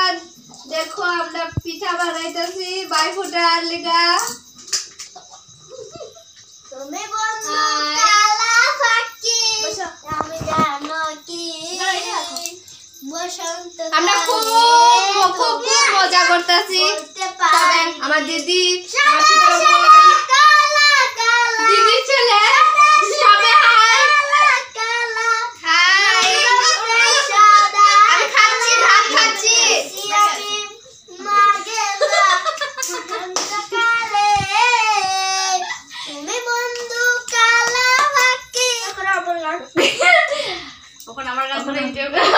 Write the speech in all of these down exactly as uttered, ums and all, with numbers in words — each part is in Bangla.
দেখো আমরা পিঠা বানাইতেছি বাই ফোটার লেগা। তুমি বন্ধু কালা ফাঁকি আমি জানো কি বসন্ত আমরা খুব খুব মজা করতেছি। আমার দিদি দিদির ছেলে সবে হাই হাই আমি খাচ্ছি ভাত খাচ্ছি। তুমি বন্ধু কালা ফাঁকি এখন আমার গান করে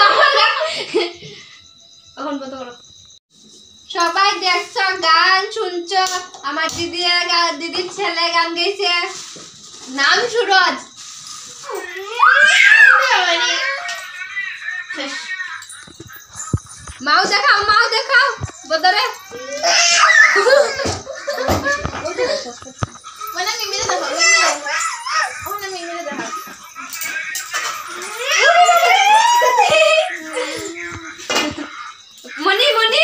এখন বন্ধ করো। সবাই দেখছো গান শুনছো আমার দিদি দিদির ছেলে গান গাইছে নাম সুরজ। মাও দেখাও মাও দেখাও বদরে মানে মিমিরে দেখাও ওনা মিমিরে দেখাও মনি মনি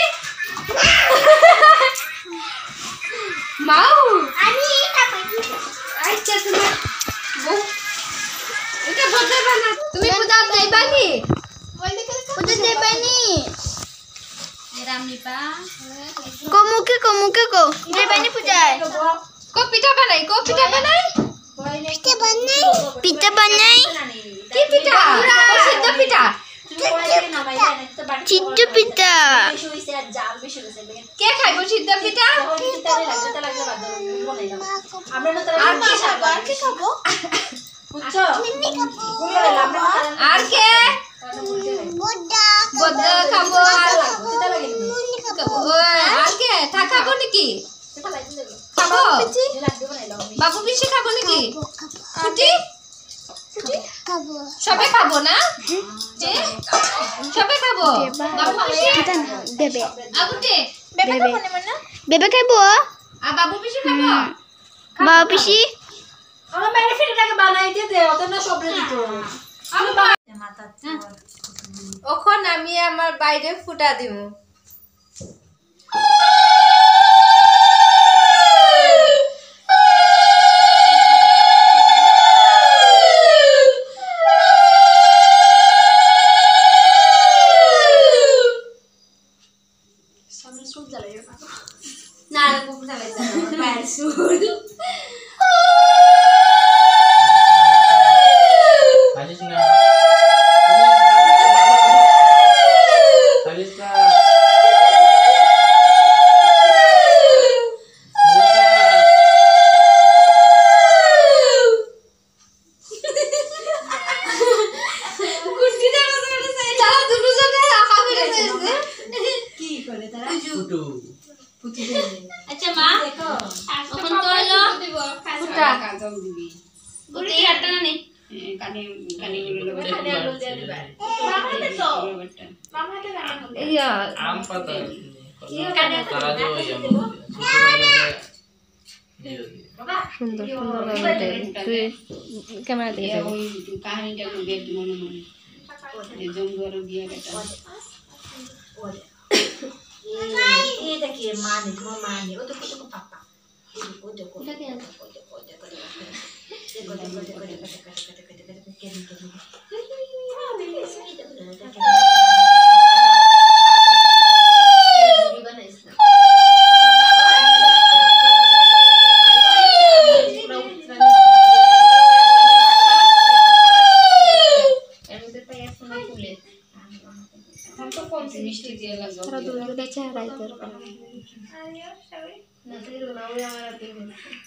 মাও আমি এটা পাইছি আচ্ছা তুমি এটা বদলে বানা তুমি পূজা দেবানি পূজা দেবানি রামনিপা কমুকে কমুকে কো দেবানি পূজায় কো পিঠা বানাই কো পিঠা বানাই পিঠা বানাই পিঠা বানাই কি পিঠা ও সিদ্ধ পিঠা সিদ্ধ পিঠা কে খাইবো সিদ্ধ পিঠা আর কি খাবো আর কি খাবো বুঝছো আর কে বড় খাবো আর কে তা খাবো নাকি খাবো বাবু পিঠা খাবো নাকি ছুটি সবাই খাবো না সবাই খাবো বাবু পিঠা বেবে আগুতে বেবে খাবো না বেবে খাইবো আর বাবু পিঠা খাবো বাবু পিঠি আমার মেরে ফিরটাকে বানাই দিয়ে দে অত না সবরে দিত আমি মাথা ওখন আমি আমার বাইরে ফুটা দিমু সামনে সুল জ্বালাইও না না কুকুর জ্বালাইতে না বাইরে সুল আচ্ছা মা এখন তো হলো ফুটা কাজল দিবি ওই আটটা না নেই কানে কানে গুলো কানে আলু দিয়ে দিবা মামাতে তো মামাতে কানে ইয়া আম পাতা ইয়া কানে তারা যে ওই বাবা সুন্দর সুন্দর লাগে তুই ক্যামেরা দিয়ে ওই কাহিনীটা করবি একটু মনে মনে এই জঙ্গল গিয়া গেটা ये देखिए माँ ने तुम्हारा माँ ने वो तो कुछ को पापा वो जो को वो जो को वो जो को देखो देखो देखो देखो देखो देखो देखो देखो कैसे कैसे पूरी बना इसना मिष्टी दिया लगा थोड़ा दूर के बच्चा है इधर का आयो सभी नदी रोना हुआ हमारा दिन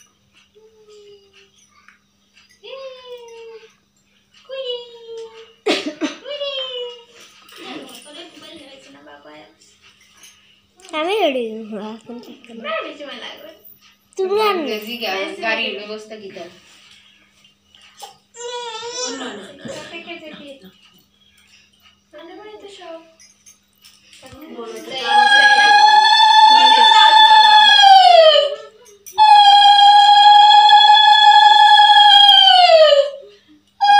कुई कुई तोले मोबाइल है सुना बाबा हमें रेडी हुआ कौन सा मैं बीच में लगा तुम ना जी गाड़ी व्यवस्था की तरह नो नो नो कैसे कैसे की मैंने बोला तो शो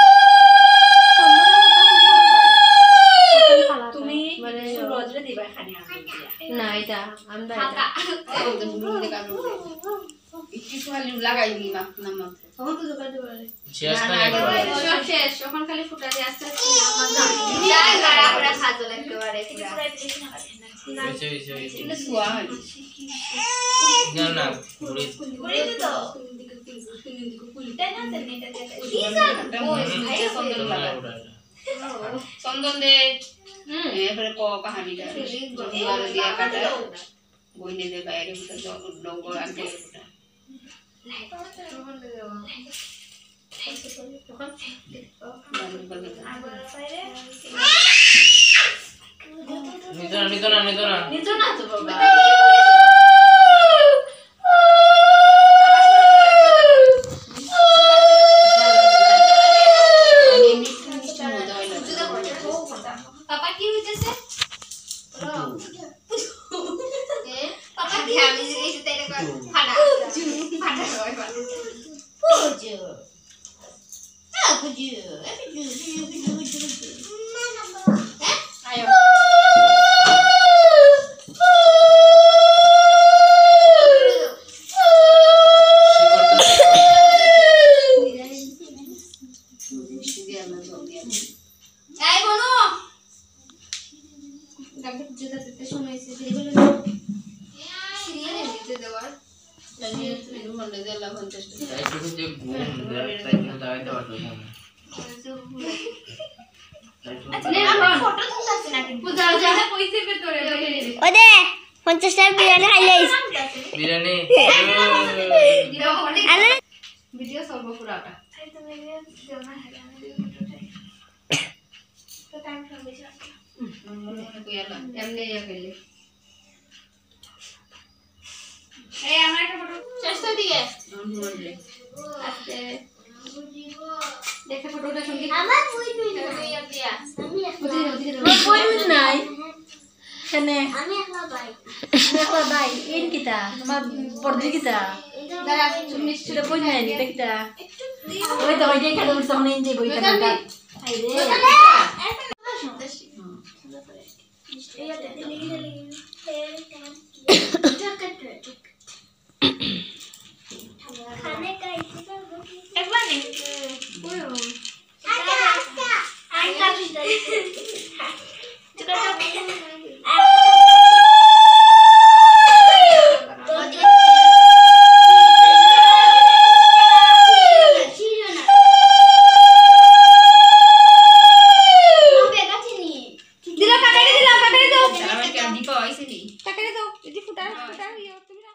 তুমি সুরজরে দিবা খানি না এটা আমরা এটা ও তো বুড়ো দেখা যাবে কিছু খালি লাগাই দিই মাপ না মাপ তখন তো দোকানে পারে শেষ না একবার সব শেষ এখন খালি ফুটা দিয়ে আস্তে আস্তে আমার না যা গাড়া পুরা খাজো লাগতে পারে পুরা হইছে হইছে হইছে এটা সোয়া হয় না না ঘুরে ঘুরে তো তাই না তেনে এটা দিয়ে ওই ভাই সুন্দর লাগা চন্দন দে হুম এবারে ক কাহিনীটা জমিবার দিয়া কাটা বইনে দে বাইরে উঠে ডঙ্গ আনতে উঠে নিতো না নিতো না নিতো না নিতো না তো বাবা পাপা কি হইতেছে পাপা কি আমি এই যে তেরে ফাটা ফাটা হয় ফাটা পুজো আ পুজো আয়ো এই বলো গাবে জুতা দিতে সময় এসে এগুলো সিরিয়ালে দিতে দেওয়ার মনে দেলা পঞ্চাশ তাই শুধু যে ঘুম তাই কিন্তু দাঁড়াইতে পারতো না নে না ফটো তুলতাছ না পূজা যা কইছে ভিতরে ও দে পঞ্চাশ টাকা বিরিয়ানি খাইলাইস বিরিয়ানি আরে ভিডিও সর্ব পুরাটা এমনি ইয়া করলে এই আমার একটা ফটো চেষ্টা দিয়ে আস্তে দেখে ফটোটা সঙ্গে আমার বই তুই না আমি বই নাই কেনে আমি একলা ভাই দেখো ভাই এন কিটা তোমার পড়দি কিটা দাঁড়া তুমি সেটা বই নাই নি দেখটা ওই তো ওই দেখে তুমি সামনে ইন যে বইটা না আই রে खाने का इसी का एक बार नहीं कोई हो अच्छा अच्छा आइटा भी दे चलो দীপা আইছে নি টাকা দাও এটি ফুটা ফুটা ইয়ে তুমি